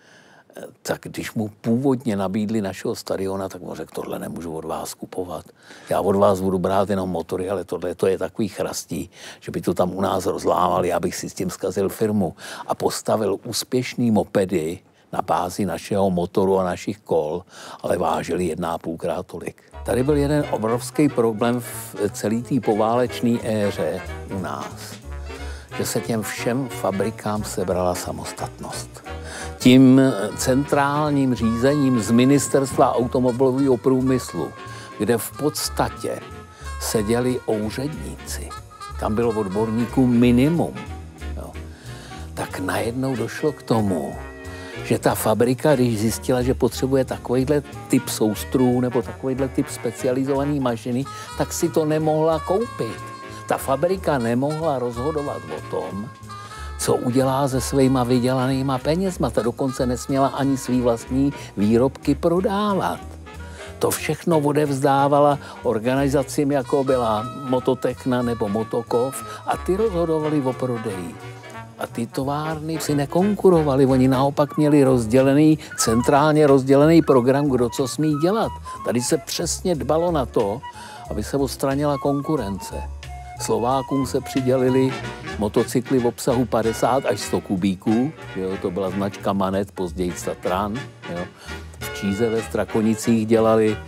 tak když mu původně nabídli našeho stadiona, tak mu řekl, tohle nemůžu od vás kupovat. Já od vás budu brát jenom motory, ale tohle to je takový chrastí, že by to tam u nás rozlávali, já bych si s tím zkazil firmu. A postavil úspěšný mopedy na bázi našeho motoru a našich kol, ale vážili jedna a půlkrát tolik. Tady byl jeden obrovský problém v celé té poválečné éře u nás, že se těm všem fabrikám sebrala samostatnost. Tím centrálním řízením z ministerstva automobilového průmyslu, kde v podstatě seděli úředníci, tam bylo odborníků minimum, jo, tak najednou došlo k tomu, že ta fabrika, když zjistila, že potřebuje takovýhle typ soustrů nebo takovýhle typ specializované mašiny, tak si to nemohla koupit. Ta fabrika nemohla rozhodovat o tom, co udělá se svýma vydělanýma penězma. Ta dokonce nesměla ani svý vlastní výrobky prodávat. To všechno odevzdávala organizacím, jako byla Mototechna nebo Motokov, a ty rozhodovali o prodeji. A ty továrny si nekonkurovali, oni naopak měli rozdělený, centrálně rozdělený program, kdo co smí dělat. Tady se přesně dbalo na to, aby se odstranila konkurence. Slovákům se přidělili motocykly v obsahu padesát až sto kubíků, jo, to byla značka Manet, později Tatran. Jo. V Číze ve Strakonicích dělali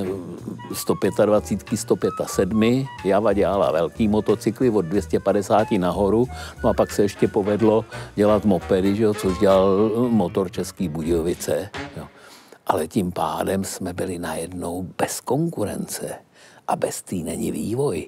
sto dvacet pět, sto sedm pět, Java dělala velký motocykly od dvě stě padesát nahoru, no a pak se ještě povedlo dělat mopedy, že jo, což dělal Motor Český Budějovice. Jo. Ale tím pádem jsme byli najednou bez konkurence a bez tý není vývoj.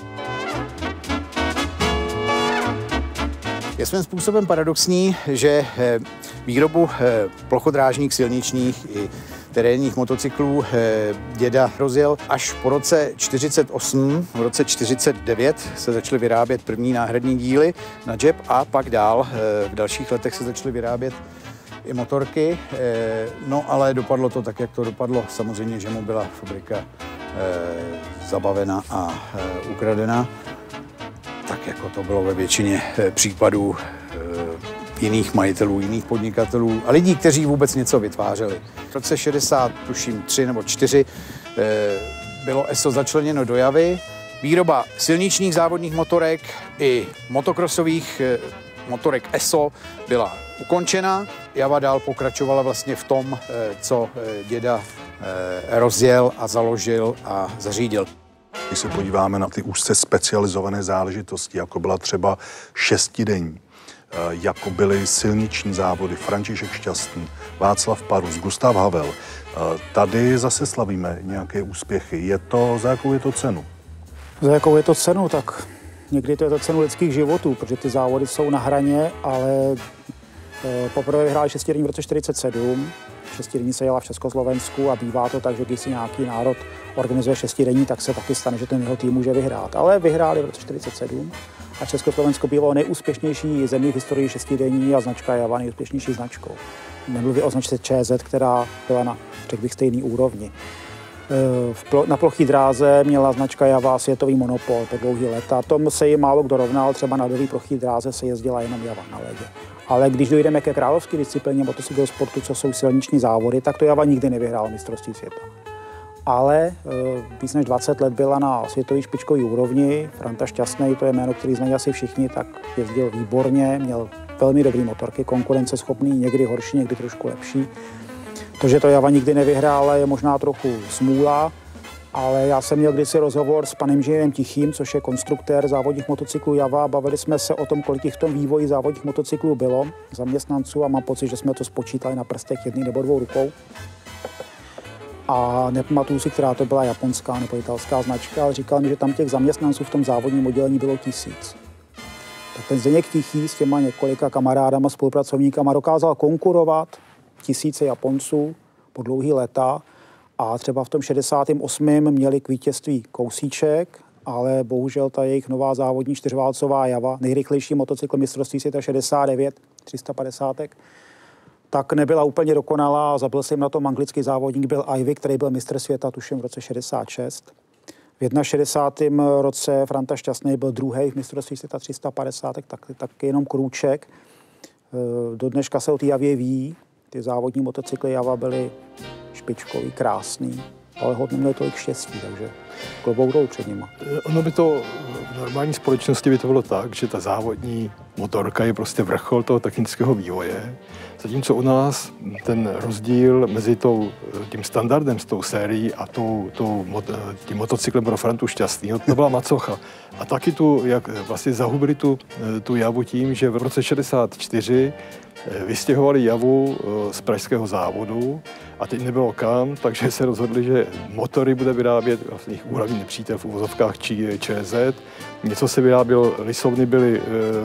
Je svým způsobem paradoxní, že výrobu plochodrážních, silničních i terénních motocyklů děda rozjel až po roce čtyřicet osm. V roce čtyřicet devět se začaly vyrábět první náhradní díly na džep a pak dál v dalších letech se začaly vyrábět i motorky. No ale dopadlo to tak, jak to dopadlo. Samozřejmě, že mu byla fabrika zabavena a ukradena. Tak jako to bylo ve většině případů jiných majitelů, jiných podnikatelů a lidí, kteří vůbec něco vytvářeli. V roce šedesát, tuším, tři nebo čtyři bylo E S O začleněno do Javy. Výroba silničních závodních motorek i motokrosových motorek E S O byla ukončena. Java dál pokračovala vlastně v tom, co děda rozjel a založil a zařídil. Když se podíváme na ty úzce specializované záležitosti, jako byla třeba šestidenní, jako byly silniční závody František Šťastný, Václav Parus, Gustav Havel, tady zase slavíme nějaké úspěchy. Je to, za jakou je to cenu? Za jakou je to cenu? Tak někdy to je za cenu lidských životů, protože ty závody jsou na hraně, ale poprvé vyhráli šestidenní v roce čtyřicet sedm. Šestidenní se jela v Československu a bývá to tak, že když si nějaký národ organizuje šestidenní, tak se taky stane, že ten jeho tým může vyhrát. Ale vyhráli v roce čtyřicet sedm a Československo bylo nejúspěšnější zemí v historii šestidenní a značka Java nejúspěšnější značkou. Nemluví o značce ČZ, která byla na, řekl bych, stejný úrovni. Na plochý dráze měla značka Java světový monopol po dlouhý léta. Tomu se jí málo kdo rovnal, třeba na dlouhý plochý dráze se jezdila jenom Java na ledě. Ale když dojdeme ke královské disciplíně motocyklosportu, co jsou silniční závody, tak to Java nikdy nevyhrála mistrovství světa. Ale víc než dvacet let byla na světové špičkové úrovni. Franta Šťastný, to je jméno, který znají asi všichni, tak jezdil výborně, měl velmi dobrý motorky, konkurenceschopný, někdy horší, někdy trošku lepší. To, že to Java nikdy nevyhrála, je možná trochu smůla, ale já jsem měl kdysi rozhovor s panem inženýrem Tichým, což je konstruktér závodních motocyklů Java. Bavili jsme se o tom, kolik jich v tom vývoji závodních motocyklů bylo zaměstnanců a mám pocit, že jsme to spočítali na prstech jedné nebo dvou rukou. A nepamatuju si, která to byla japonská nebo italská značka, ale říkal mi, že tam těch zaměstnanců v tom závodním oddělení bylo tisíc. Tak ten Zdeněk Tichý s těma několika kamarádama, spolupracovníkama dokázal konkurovat tisíce Japonců po dlouhý léta a třeba v tom šedesátém osmém měli k vítězství kousíček, ale bohužel ta jejich nová závodní čtyřválcová Java, nejrychlejší motocykl mistrovství světa šedesát devět, tři sta padesát, tak nebyla úplně dokonalá a zabil se jim na tom anglický závodník Bill Ivy, který byl mistr světa tuším v roce šedesát šest. V šedesátém prvním roce Franta Šťastný byl druhý v mistrovství světa tři sta padesát, tak, tak jenom krůček. Do dneška se o té Javě ví. Ty závodní motocykly Java byly špičkový, krásný, ale hodně měli tolik štěstí, takže klobouk dolů před nima. Ono by to v normální společnosti by to bylo tak, že ta závodní motorka je prostě vrchol toho technického vývoje, zatímco u nás ten rozdíl mezi tou, tím standardem s tou sérií a tou, tou, tím motocyklem pro Frantu Šťastnýho, to byla macocha. A taky tu, jak vlastně zahubili tu, tu Javu tím, že v roce šedesát čtyři vystěhovali Javu z pražského závodu a teď nebylo kam, takže se rozhodli, že motory bude vyrábět vlastně úhlavní nepřítel v uvozovkách ČZ. Něco se vyrábělo, lisovny byly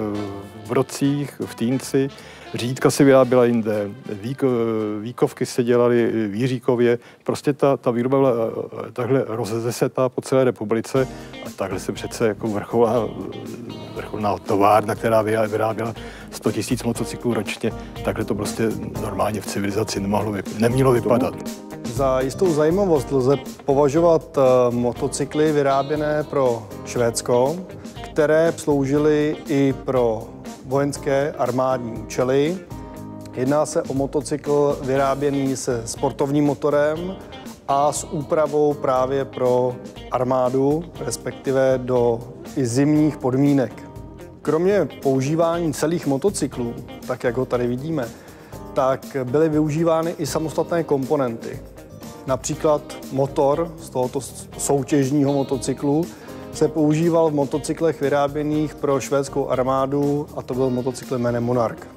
v Brodcích, v Týnci, řídka se vyráběla jinde, víko, víkovky se dělaly v Jiříkově. Prostě ta, ta výroba byla takhle rozesetá po celé republice a takhle se přece jako vrcholná, vrcholná továrna, která vyráběla sto tisíc motocyklů ročně, takhle to prostě normálně v civilizaci nemohlo, nemělo vypadat. Za jistou zajímavost lze považovat motocykly vyráběné pro Švédsko, které sloužily i pro vojenské armádní účely. Jedná se o motocykl vyráběný se sportovním motorem a s úpravou právě pro armádu, respektive do i zimních podmínek. Kromě používání celých motocyklů, tak jak ho tady vidíme, tak byly využívány i samostatné komponenty. Například motor z tohoto soutěžního motocyklu se používal v motocyklech vyráběných pro švédskou armádu a to byl motocykl jménem Monarch.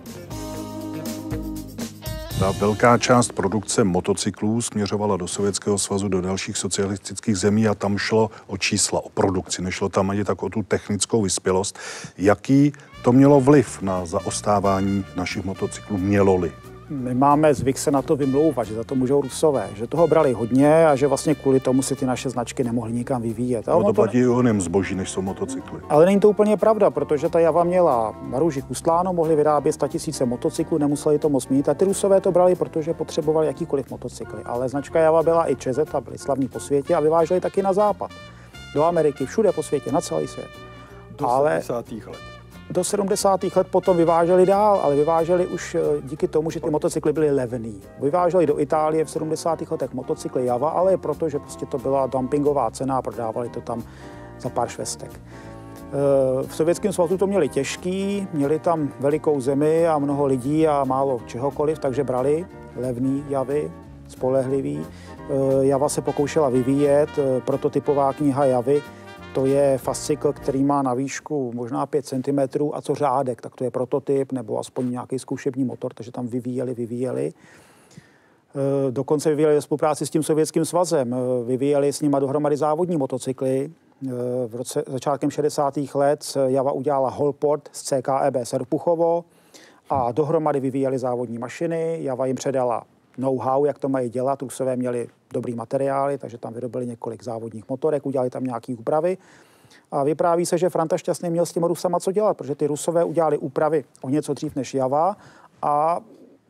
Ta velká část produkce motocyklů směřovala do Sovětského svazu, do dalších socialistických zemí a tam šlo o čísla, o produkci. Nešlo tam ani tak o tu technickou vyspělost. Jaký to mělo vliv na zaostávání našich motocyklů? Mělo-li? My máme zvyk se na to vymlouvat, že za to můžou Rusové, že toho brali hodně a že vlastně kvůli tomu si ty naše značky nemohly nikam vyvíjet. No to platí i onem zboží, než jsou motocykly. Ale není to úplně pravda, protože ta Java měla na růži ustláno, mohli vyrábět sta tisíce motocyklů, nemuseli to moc mít a ty Rusové to brali, protože potřebovali jakýkoliv motocykly. Ale značka Java byla i ČZ, a byli slavní po světě a vyváželi taky na západ, do Ameriky, všude po světě, na celý svět. Do ale sedmdesátých let. Do sedmdesátých let potom vyváželi dál, ale vyváželi už díky tomu, že ty motocykly byly levný. Vyváželi do Itálie v sedmdesátých letech motocykly Java, ale proto, že prostě to byla dumpingová cena a prodávali to tam za pár švestek. V Sovětském svazu to měli těžký, měli tam velikou zemi a mnoho lidí a málo čehokoliv, takže brali levný Javy, spolehlivý. Java se pokoušela vyvíjet, prototypová kniha Javy. To je fascikl, který má na výšku možná pět centimetrů a co řádek, tak to je prototyp nebo aspoň nějaký zkušební motor, takže tam vyvíjeli, vyvíjeli. Dokonce vyvíjeli ve spolupráci s tím Sovětským svazem, vyvíjeli s nima dohromady závodní motocykly. V roce začátkem šedesátých let Java udělala Holport z C K E B Serpuchovo a dohromady vyvíjeli závodní mašiny. Java jim předala know-how, jak to mají dělat. Rusové měli dobrý materiály, takže tam vyrobili několik závodních motorek, udělali tam nějaké úpravy. A vypráví se, že Franta Šťastný měl s těmi Rusama co dělat, protože ty Rusové udělali úpravy o něco dřív než Java a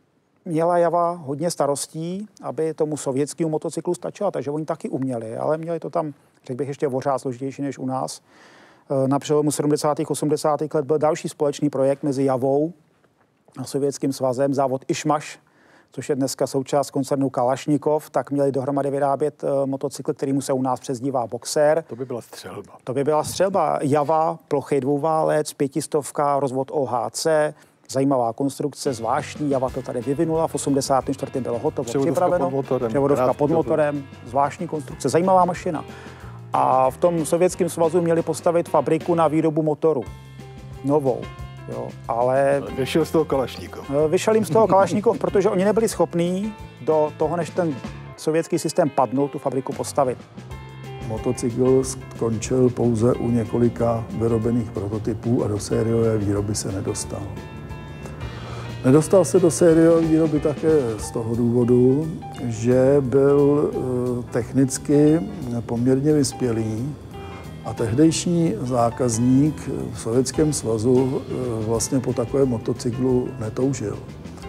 měla Java hodně starostí, aby tomu sovětskému motocyklu stačila, takže oni taky uměli, ale měli to tam, řekl bych, ještě pořád složitější než u nás. Na přelomu sedmdesátých osmdesátých let byl další společný projekt mezi Javou a Sovětským svazem, závod Išmaš, což je dneska součást koncernu Kalašnikov, tak měli dohromady vyrábět uh, motocykl, kterýmu se u nás přezdívá Boxer. To by byla střelba. To by byla střelba. Java, plochý dvouválec, pětistovka, rozvod O H C, zajímavá konstrukce, zvláštní. Java to tady vyvinula, v osmdesátém čtvrtém bylo hotovo, převodovka připraveno. Pod motorem. Převodovka pod motorem, zvláštní konstrukce, zajímavá mašina. A v tom Sovětském svazu měli postavit fabriku na výrobu motoru. Novou. Jo, ale vyšel z toho Kalašníkov. Vyšel jim z toho Kalašníkov, protože oni nebyli schopní do toho, než ten sovětský systém padnul, tu fabriku postavit. Motocykl skončil pouze u několika vyrobených prototypů a do sériové výroby se nedostal. Nedostal se do sériové výroby také z toho důvodu, že byl technicky poměrně vyspělý a tehdejší zákazník v Sovětském svazu vlastně po takovém motocyklu netoužil.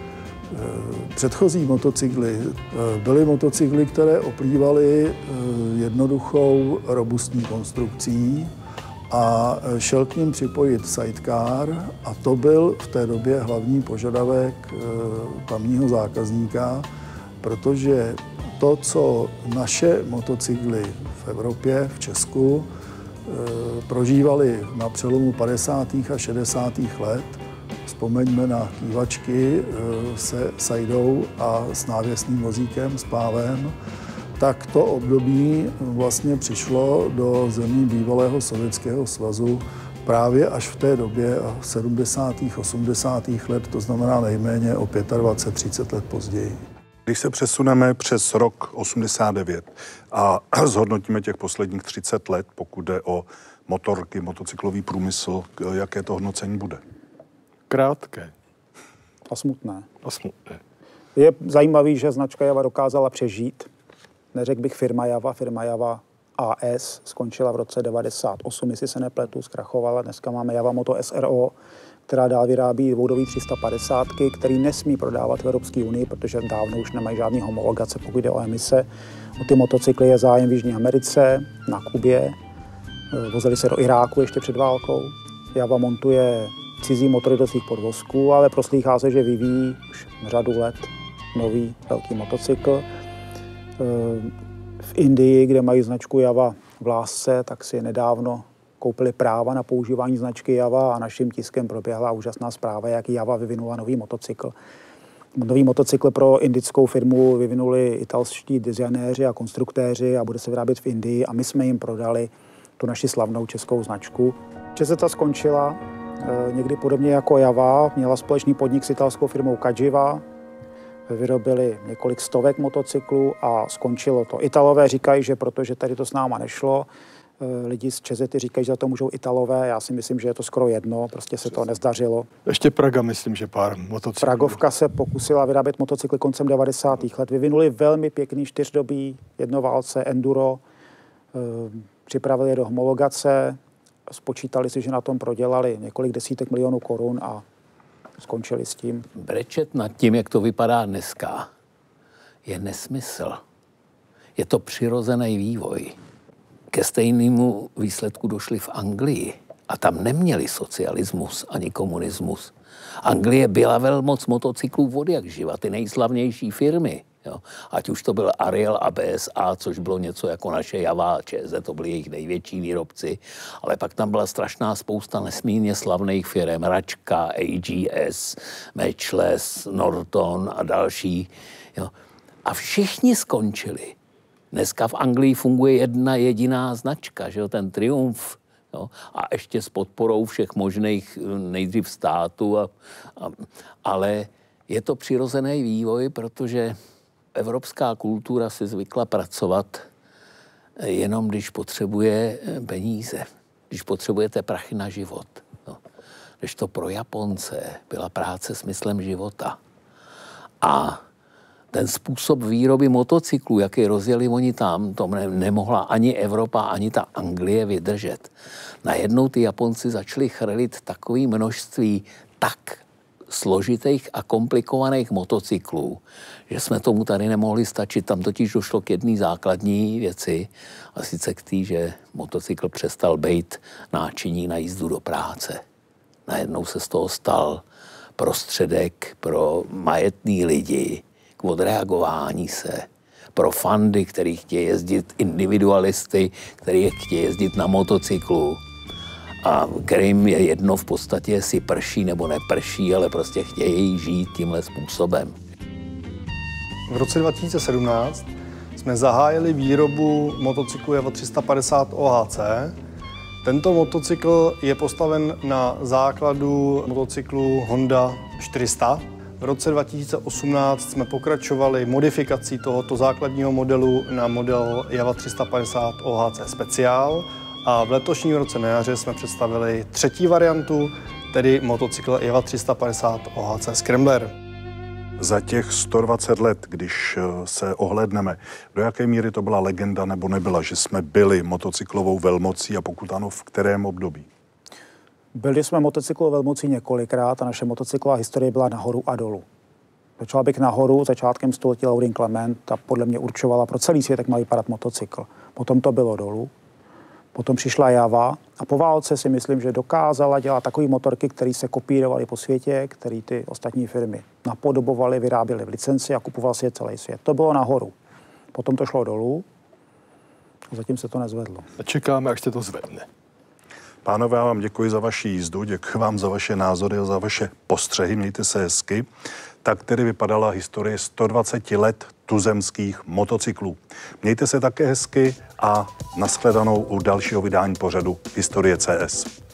Předchozí motocykly byly motocykly, které oplývaly jednoduchou robustní konstrukcí a šel k ním připojit sidecar a to byl v té době hlavní požadavek tamního zákazníka, protože to, co naše motocykly v Evropě, v Česku, prožívali na přelomu padesátých a šedesátých let, vzpomeňme na kývačky se sajdou a s návěsným vozíkem, s pávem, tak to období vlastně přišlo do zemí bývalého Sovětského svazu právě až v té době sedmdesátých, osmdesátých let, to znamená nejméně o dvacet pět třicet let později. Když se přesuneme přes rok osmdesát devět a zhodnotíme těch posledních třicet let, pokud jde o motorky, motocyklový průmysl, jaké to hodnocení bude? Krátké. A smutné. A smutné. Je zajímavý, že značka Java dokázala přežít. Neřekl bych firma Java, firma Java A S skončila v roce devadesát osm, jestli se nepletu, zkrachovala. Dneska máme Java Moto S R O, která dál vyrábí dvoudový tři sta padesát, který nesmí prodávat v Evropské unii, protože dávno už nemají žádný homologace, pokud jde o emise. O ty motocykly je zájem v Jižní Americe, na Kubě, vozili se do Iráku ještě před válkou. Java montuje cizí motory do svých podvozků, ale proslýchá se, že vyvíjí už řadu let nový velký motocykl. V Indii, kde mají značku Java v lásce, tak si nedávno koupili práva na používání značky Java a naším tiskem proběhla úžasná zpráva, jak Java vyvinula nový motocykl. Nový motocykl pro indickou firmu vyvinuli italští designéři a konstruktéři a bude se vyrábět v Indii a my jsme jim prodali tu naši slavnou českou značku. Česeta skončila e, někdy podobně jako Java, měla společný podnik s italskou firmou Cagiva, vyrobili několik stovek motocyklů a skončilo to. Italové říkají, že protože tady to s náma nešlo, lidi z Čezety říkají, že za to můžou Italové, já si myslím, že je to skoro jedno, prostě se to nezdařilo. Ještě Praga, myslím, že pár motocyklů. Pragovka se pokusila vyrábět motocykly koncem devadesátých let. Vyvinuli velmi pěkný čtyřdobý jednoválce enduro, připravili je do homologace, spočítali si, že na tom prodělali několik desítek milionů korun a skončili s tím. Brečet nad tím, jak to vypadá dneska, je nesmysl. Je to přirozený vývoj. Ke stejnému výsledku došli v Anglii a tam neměli socialismus ani komunismus. Anglie byla velmoc motocyklů od jak živa, ty nejslavnější firmy. Jo. Ať už to byl Ariel a B S A, což bylo něco jako naše Java a Č Z, to byli jejich největší výrobci, ale pak tam byla strašná spousta nesmírně slavných firm, Račka, A G S, Matchless, Norton a další. Jo. A všichni skončili. Dneska v Anglii funguje jedna jediná značka, že jo, ten Triumph, jo, a ještě s podporou všech možných nejdřív států, a, a, ale je to přirozený vývoj, protože evropská kultura si zvykla pracovat jenom, když potřebuje peníze, když potřebujete prachy na život. Jo. Když to pro Japonce byla práce smyslem života. A ten způsob výroby motocyklů, jaký rozjeli oni tam, to ne, nemohla ani Evropa, ani ta Anglie vydržet. Najednou ty Japonci začali chrlit takové množství tak složitých a komplikovaných motocyklů, že jsme tomu tady nemohli stačit. Tam totiž došlo k jedné základní věci, a sice k té, že motocykl přestal být náčiní na jízdu do práce. Najednou se z toho stal prostředek pro majetný lidi k odreagování se, pro fandy, který chtějí jezdit, individualisty, který chtějí jezdit na motocyklu a kterým je jedno v podstatě, jestli prší nebo neprší, ale prostě chtějí žít tímhle způsobem. V roce dva tisíce sedmnáct jsme zahájili výrobu motocyklu Java tři sta padesát O H C. Tento motocykl je postaven na základu motocyklu Honda čtyři sta. V roce dva tisíce osmnáct jsme pokračovali modifikací tohoto základního modelu na model Java tři sta padesát O H C Speciál a v letošním roce na jaře jsme představili třetí variantu, tedy motocykl Java tři sta padesát O H C Scrambler. Za těch sto dvacet let, když se ohlédneme, do jaké míry to byla legenda nebo nebyla, že jsme byli motocyklovou velmocí a pokud ano, v kterém období? Byli jsme motocyklovou velmocí několikrát a naše motocyklová historie byla nahoru a dolů. Začala bych nahoru začátkem století Laurin Clement a podle mě určovala pro celý svět, jak má vypadat motocykl. Potom to bylo dolů. Potom přišla Java a po válce si myslím, že dokázala dělat takové motorky, které se kopírovaly po světě, které ty ostatní firmy napodobovaly, vyráběly v licenci a kupoval si je celý svět. To bylo nahoru. Potom to šlo dolů a zatím se to nezvedlo. A čekáme, až se to zvedne. Pánové, já vám děkuji za vaši jízdu, děkuji vám za vaše názory a za vaše postřehy, mějte se hezky. Tak tedy vypadala historie sto dvacet let tuzemských motocyklů. Mějte se také hezky a nashledanou u dalšího vydání pořadu Historie C S.